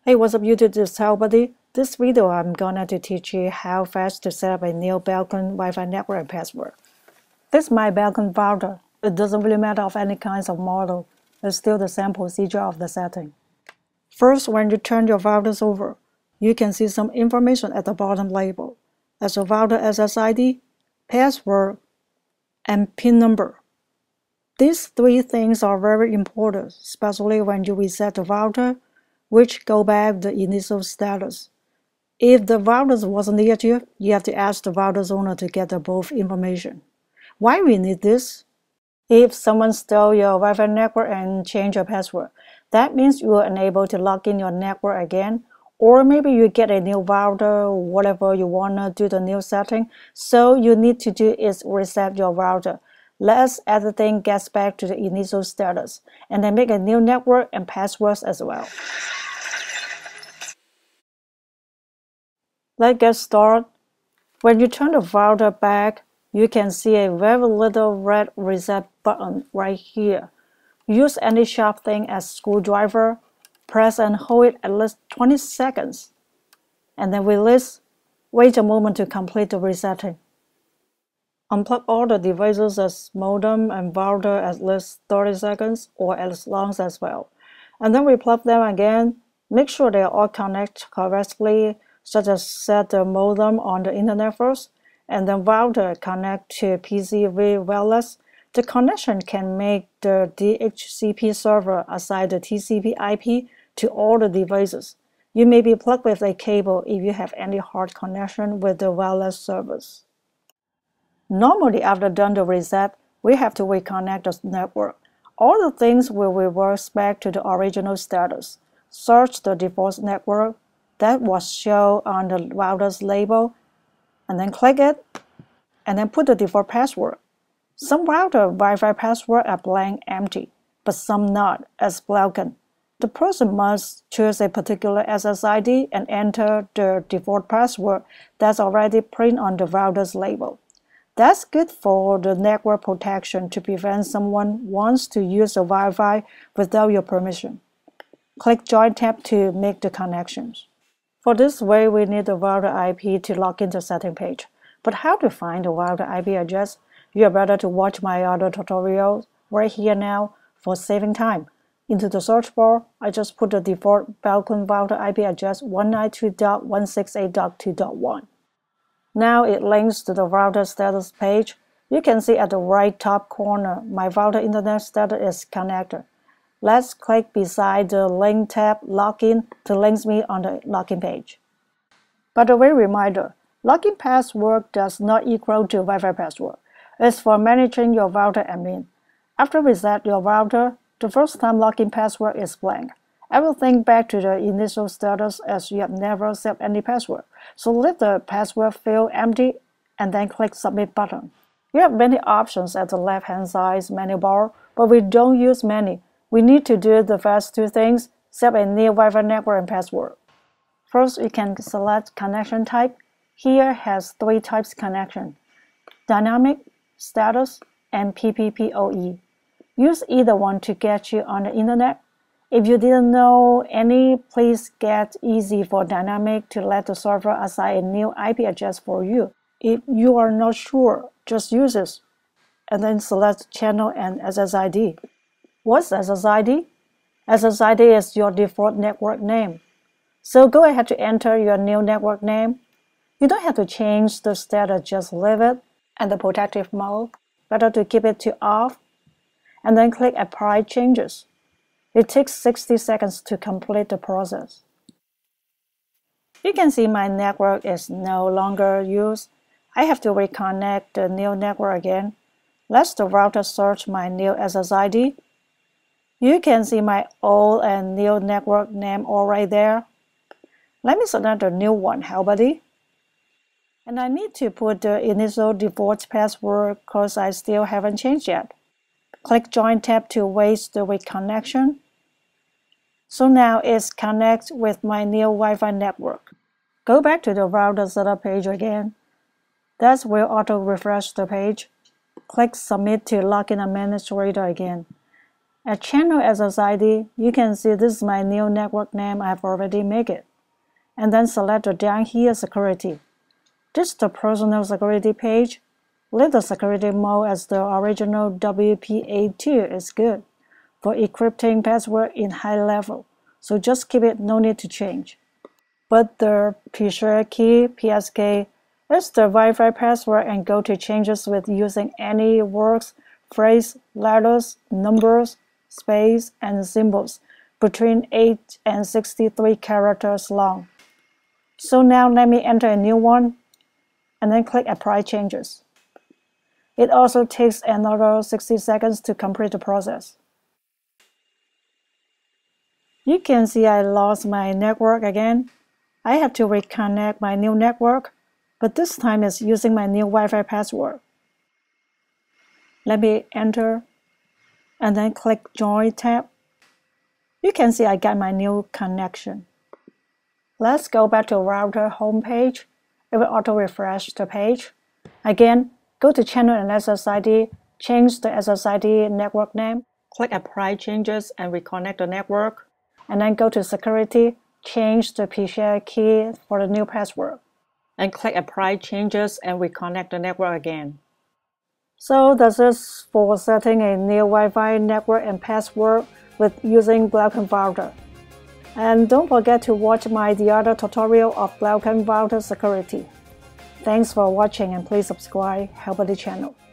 Hey, what's up YouTube, this is HellBuddy. This video I'm gonna teach you how fast to set up a new Belkin Wi-Fi network and password. This is my Belkin router. It doesn't really matter of any kinds of model. It's still the same procedure of the setting. First, when you turn your routers over, you can see some information at the bottom label. That's a router SSID, password, and PIN number. These three things are very important, especially when you reset the router, which go back the initial status. If the router wasn't near you, you have to ask the router's owner to get the both information. Why we need this? If someone stole your Wi-Fi network and changed your password, that means you are unable to log in your network again, or maybe you get a new router, whatever you wanna do the new setting. So you need to do is reset your router. Let everything gets back to the initial status, and then make a new network and passwords as well. Let's get started. When you turn the router back, you can see a very little red reset button right here. Use any sharp thing as screwdriver, press and hold it at least 20 seconds, and then release. Wait a moment to complete the resetting. Unplug all the devices as modem and router at least 30 seconds or as long as well. And then replug them again. Make sure they are all connected correctly, such as set the modem on the internet first, and then router connect to PC via wireless. The connection can make the DHCP server assign the TCP IP to all the devices. You may be plugged with a cable if you have any hard connection with the wireless servers. Normally, after done the reset, we have to reconnect the network. All the things will reverse back to the original status. Search the default network that was shown on the router's label, and then click it, and then put the default password. Some router Wi-Fi passwords are blank empty, but some not, as Belkin. The person must choose a particular SSID and enter the default password that's already printed on the router's label. That's good for the network protection to prevent someone wants to use the Wi-Fi without your permission. Click Join tab to make the connections. For this way, we need the router IP to log into the setting page. But how to find the router IP address? You are better to watch my other tutorials right here now for saving time. Into the search bar, I just put the default Belkin router IP address 192.168.2.1. Now it links to the router status page. You can see at the right top corner, my router internet status is connected. Let's click beside the link tab Login to link me on the login page. By the way, reminder, login password does not equal to Wi-Fi password. It's for managing your router admin. After reset your router, the first time login password is blank. Everything back to the initial status as you have never set any password. So leave the password field empty and then click Submit button. You have many options at the left-hand side menu bar, but we don't use many. We need to do the first two things, set a new Wi-Fi network and password. First, you can select connection type. Here has three types connection: dynamic, status, and PPPoE. Use either one to get you on the internet. If you didn't know any, please get easy for dynamic to let the server assign a new IP address for you. If you are not sure, just use this, and then select channel and SSID. What's SSID? SSID is your default network name. So go ahead to enter your new network name. You don't have to change the status, just leave it and the protective mode. Better to keep it to off, and then click Apply Changes. It takes 60 seconds to complete the process. You can see my network is no longer used. I have to reconnect the new network again. Let the router search my new SSID. You can see my old and new network name all right there. Let me select the new one, HellBuddy. And I need to put the initial default password because I still haven't changed yet. Click Join tab to wait the reconnection. So now it's connected with my new Wi-Fi network. Go back to the router setup page again. That's where auto refresh the page. Click Submit to login administrator again. At Channel SSID, you can see this is my new network name I've already made it. And then select the down here Security. This is the personal security page. Leave the security mode as the original WPA2 is good for encrypting password in high level, so just keep it, no need to change. But the PShare key, PSK, is the Wi-Fi password and go to changes with using any words, phrase, letters, numbers, space, and symbols between 8 and 63 characters long. So now let me enter a new one and then click Apply Changes. It also takes another 60 seconds to complete the process. You can see I lost my network again. I have to reconnect my new network, but this time it's using my new Wi-Fi password. Let me enter and then click Join tab. You can see I got my new connection. Let's go back to router homepage. It will auto-refresh the page. Again, go to Channel and SSID, change the SSID network name, click Apply Changes and reconnect the network, and then go to Security, change the PShare key for the new password, and click Apply Changes and reconnect the network again. So this is for setting a new Wi-Fi network and password with using Belkin router. And don't forget to watch the other tutorial of Belkin router security. Thanks for watching and please subscribe HellBuddy channel.